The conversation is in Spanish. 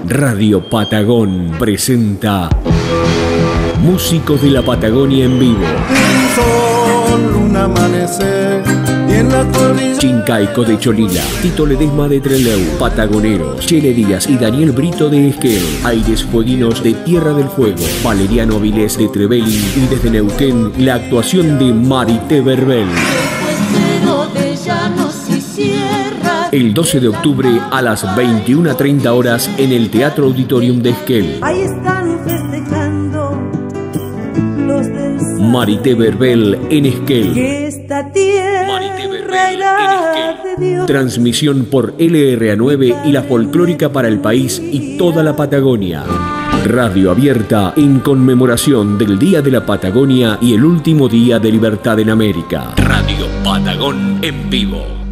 Radio Patagón presenta Músicos de la Patagonia en vivo. Sol, un amanecer y en la cordillera. Chincaico de Cholila, Tito Ledesma de Trelew, Patagoneros, Chele Díaz y Daniel Brito de Esquel, Aires Fueguinos de Tierra del Fuego, Valeriano Vilés de Trevelin y desde Neuquén la actuación de Marité Verbel. El 12 de octubre a las 21:30 horas en el Teatro Auditorium de Esquel. Ahí están festejando los del Marité Verbel en Esquel. que esta tierra Marité Verbel era en Esquel. de Dios. Transmisión por LRA9 y la folclórica para el país y toda la Patagonia. Radio abierta en conmemoración del Día de la Patagonia y el último día de libertad en América. Radio Patagón en vivo.